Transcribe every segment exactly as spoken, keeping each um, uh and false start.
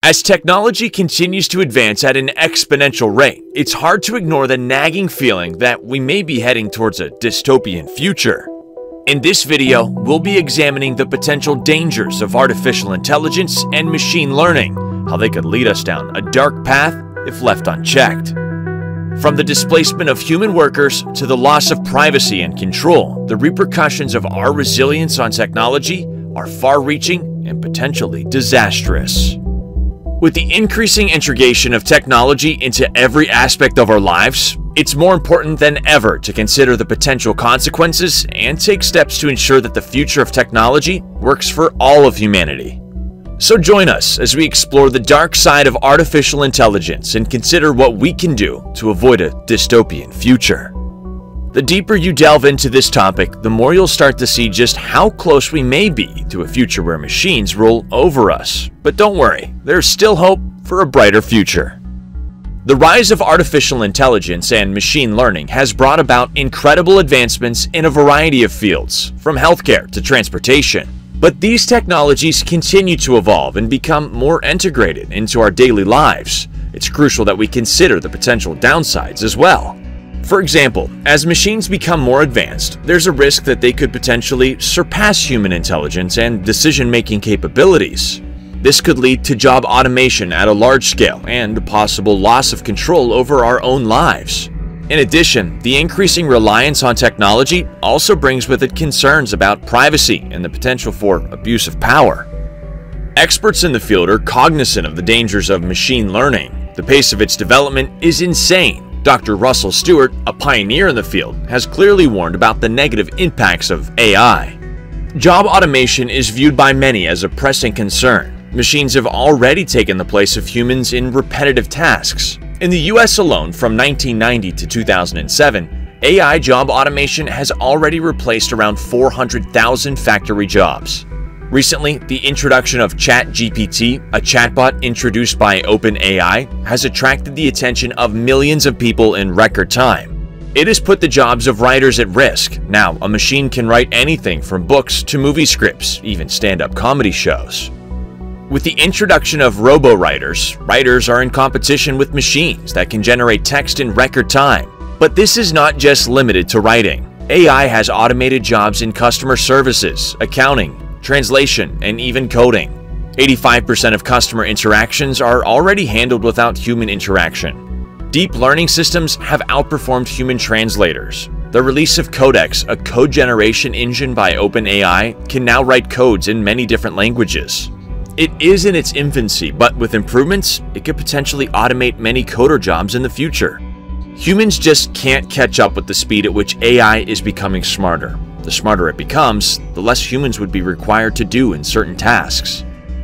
As technology continues to advance at an exponential rate, it's hard to ignore the nagging feeling that we may be heading towards a dystopian future. In this video, we'll be examining the potential dangers of artificial intelligence and machine learning, how they could lead us down a dark path if left unchecked. From the displacement of human workers to the loss of privacy and control, the repercussions of our resilience on technology are far-reaching and potentially disastrous. With the increasing integration of technology into every aspect of our lives, it's more important than ever to consider the potential consequences and take steps to ensure that the future of technology works for all of humanity. So join us as we explore the dark side of artificial intelligence and consider what we can do to avoid a dystopian future. The deeper you delve into this topic, the more you'll start to see just how close we may be to a future where machines rule over us. But don't worry, there's still hope for a brighter future. The rise of artificial intelligence and machine learning has brought about incredible advancements in a variety of fields, from healthcare to transportation. But these technologies continue to evolve and become more integrated into our daily lives. It's crucial that we consider the potential downsides as well. For example, as machines become more advanced, there's a risk that they could potentially surpass human intelligence and decision-making capabilities. This could lead to job automation at a large scale and a possible loss of control over our own lives. In addition, the increasing reliance on technology also brings with it concerns about privacy and the potential for abuse of power. Experts in the field are cognizant of the dangers of machine learning. The pace of its development is insane. Doctor Russell Stewart, a pioneer in the field, has clearly warned about the negative impacts of A I. Job automation is viewed by many as a pressing concern. Machines have already taken the place of humans in repetitive tasks. In the U S alone, from nineteen ninety to two thousand seven, A I job automation has already replaced around four hundred thousand factory jobs. Recently, the introduction of ChatGPT, a chatbot introduced by OpenAI, has attracted the attention of millions of people in record time. It has put the jobs of writers at risk. Now, a machine can write anything from books to movie scripts, even stand-up comedy shows. With the introduction of robo-writers, writers are in competition with machines that can generate text in record time. But this is not just limited to writing. A I has automated jobs in customer services, accounting, translation, and even coding. eighty-five percent of customer interactions are already handled without human interaction. Deep learning systems have outperformed human translators. The release of Codex, a code generation engine by OpenAI, can now write codes in many different languages. It is in its infancy, but with improvements, it could potentially automate many coder jobs in the future. Humans just can't catch up with the speed at which A I is becoming smarter. The smarter it becomes, the less humans would be required to do in certain tasks.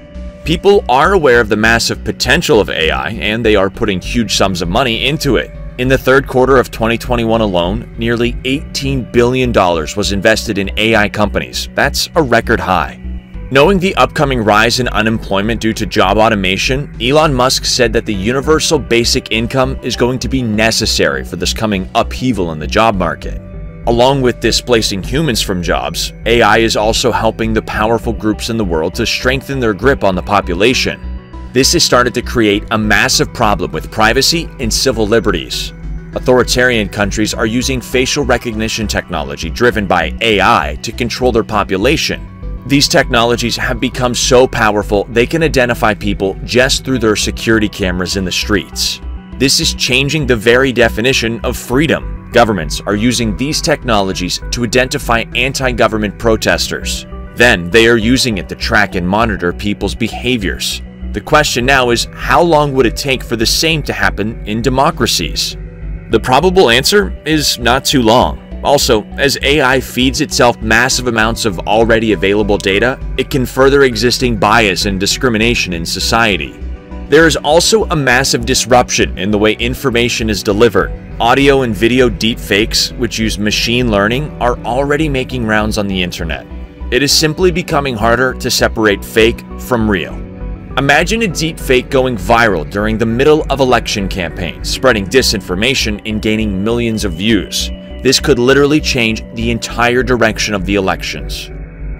People are aware of the massive potential of A I, and they are putting huge sums of money into it. In the third quarter of twenty twenty-one alone, nearly eighteen billion dollars was invested in A I companies. That's a record high. Knowing the upcoming rise in unemployment due to job automation, Elon Musk said that the universal basic income is going to be necessary for this coming upheaval in the job market. Along with displacing humans from jobs, A I is also helping the powerful groups in the world to strengthen their grip on the population. This has started to create a massive problem with privacy and civil liberties. Authoritarian countries are using facial recognition technology driven by A I to control their population. These technologies have become so powerful they can identify people just through their security cameras in the streets. This is changing the very definition of freedom. Governments are using these technologies to identify anti-government protesters. Then they are using it to track and monitor people's behaviors. The question now is, how long would it take for the same to happen in democracies? The probable answer is not too long. Also, as A I feeds itself massive amounts of already available data, it can further existing bias and discrimination in society. There is also a massive disruption in the way information is delivered. Audio and video deepfakes, which use machine learning, are already making rounds on the internet. It is simply becoming harder to separate fake from real. Imagine a deepfake going viral during the middle of election campaigns, spreading disinformation and gaining millions of views. This could literally change the entire direction of the elections.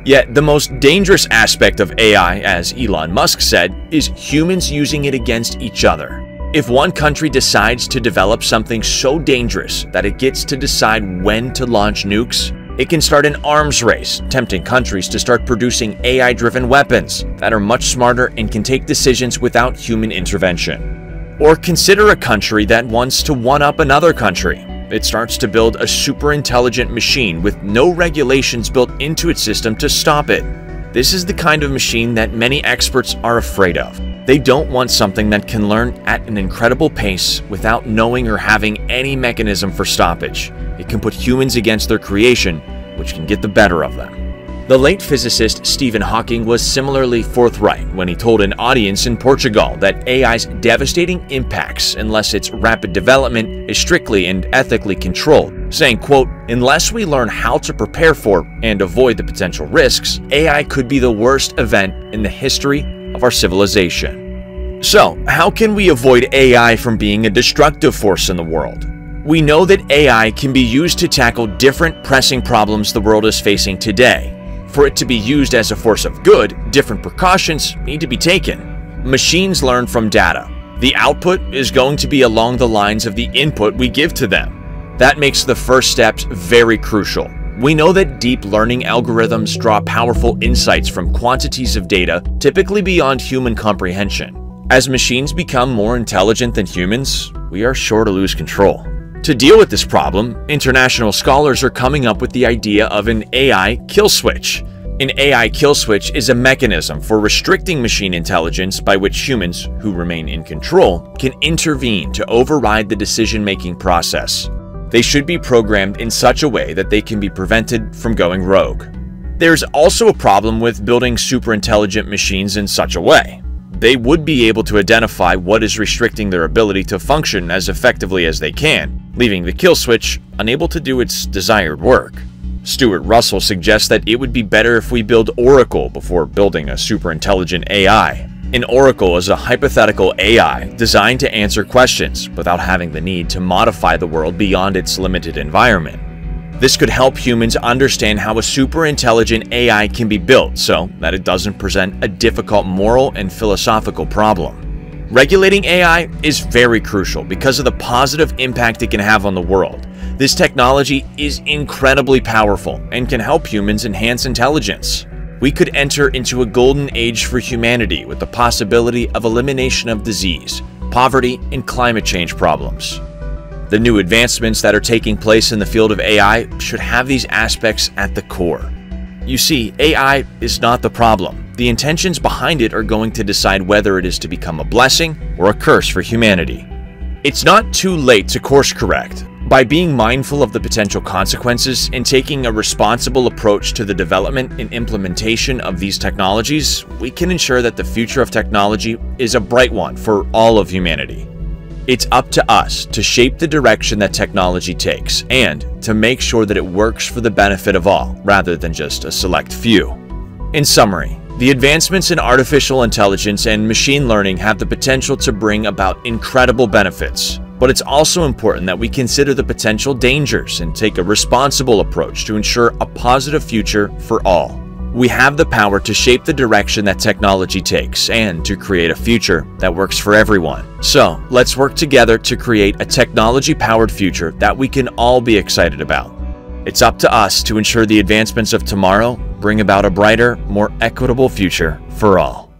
Yet the most dangerous aspect of A I, as Elon Musk said, is humans using it against each other. If one country decides to develop something so dangerous that it gets to decide when to launch nukes, it can start an arms race, tempting countries to start producing A I-driven weapons that are much smarter and can take decisions without human intervention. Or consider a country that wants to one-up another country. It starts to build a superintelligent machine with no regulations built into its system to stop it. This is the kind of machine that many experts are afraid of. They don't want something that can learn at an incredible pace without knowing or having any mechanism for stoppage. It can put humans against their creation, which can get the better of them. The late physicist Stephen Hawking was similarly forthright when he told an audience in Portugal that A I's devastating impacts, unless its rapid development is strictly and ethically controlled, saying, quote, "Unless we learn how to prepare for and avoid the potential risks, A I could be the worst event in the history of our civilization." So, how can we avoid A I from being a destructive force in the world? We know that A I can be used to tackle different pressing problems the world is facing today. For it to be used as a force of good, different precautions need to be taken. Machines learn from data. The output is going to be along the lines of the input we give to them. That makes the first steps very crucial. We know that deep learning algorithms draw powerful insights from quantities of data typically beyond human comprehension. As machines become more intelligent than humans, we are sure to lose control. To deal with this problem, international scholars are coming up with the idea of an A I kill switch. An A I kill switch is a mechanism for restricting machine intelligence by which humans, who remain in control, can intervene to override the decision-making process. They should be programmed in such a way that they can be prevented from going rogue. There's also a problem with building superintelligent machines in such a way. They would be able to identify what is restricting their ability to function as effectively as they can, leaving the kill switch unable to do its desired work. Stuart Russell suggests that it would be better if we build Oracle before building a superintelligent A I. An oracle is a hypothetical A I designed to answer questions without having the need to modify the world beyond its limited environment. This could help humans understand how a superintelligent A I can be built so that it doesn't present a difficult moral and philosophical problem. Regulating A I is very crucial because of the positive impact it can have on the world. This technology is incredibly powerful and can help humans enhance intelligence. We could enter into a golden age for humanity with the possibility of elimination of disease, poverty, and climate change problems. The new advancements that are taking place in the field of A I should have these aspects at the core. You see, A I is not the problem. The intentions behind it are going to decide whether it is to become a blessing or a curse for humanity. It's not too late to course correct. By being mindful of the potential consequences and taking a responsible approach to the development and implementation of these technologies, we can ensure that the future of technology is a bright one for all of humanity. It's up to us to shape the direction that technology takes and to make sure that it works for the benefit of all rather than just a select few. In summary, the advancements in artificial intelligence and machine learning have the potential to bring about incredible benefits. But it's also important that we consider the potential dangers and take a responsible approach to ensure a positive future for all. We have the power to shape the direction that technology takes and to create a future that works for everyone. So, let's work together to create a technology-powered future that we can all be excited about. It's up to us to ensure the advancements of tomorrow bring about a brighter, more equitable future for all.